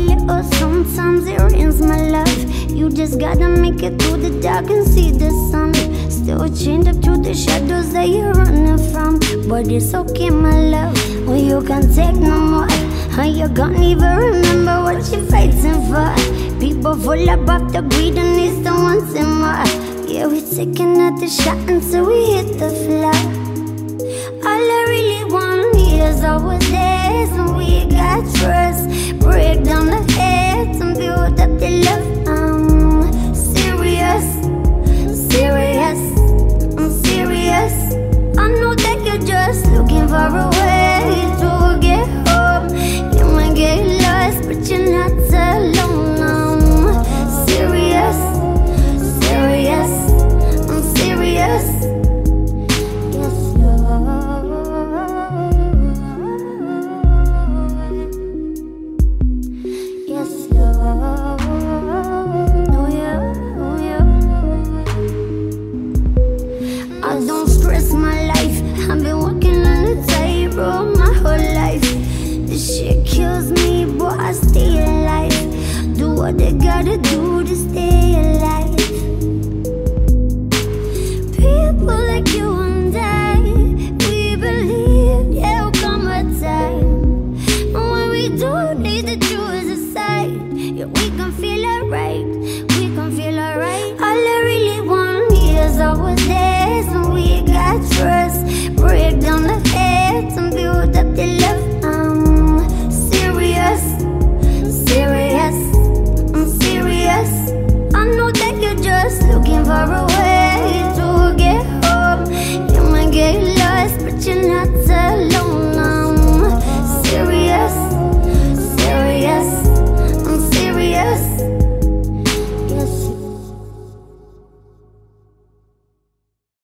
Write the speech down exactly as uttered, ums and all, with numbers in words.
little, sometimes it rains, my love. You just gotta make it through the dark and see the sun. Still chained up to the shadows that you're running from, but it's okay, my love, when you can't take no more. And you can't even remember what you're fighting for. People full about the greed and it's the wanting more. Yeah, we're taking out the shot until we hit the floor. All I really want is our days when we got trust. Break down the heads and build up the love. I'm serious, serious, I'm serious. I know that you're just looking for a way to get home. You might get lost, but you're not alone. I'm serious, serious, I'm serious. Yes, Lord. Yes, Lord. Oh yeah, oh yeah. I don't stress my life. I've been walking on the tightrope my whole life. This shit kills me, but I stay alive. Do what they gotta do to stay alive. People like you and I, we believe there'll come a time when we don't need the truth aside. Yeah, we can feel alright, we can feel alright. All I really want is our days when we got trust. Break down the heads and build up the love. I'm serious, serious, I'm serious. I know that you're just looking for a way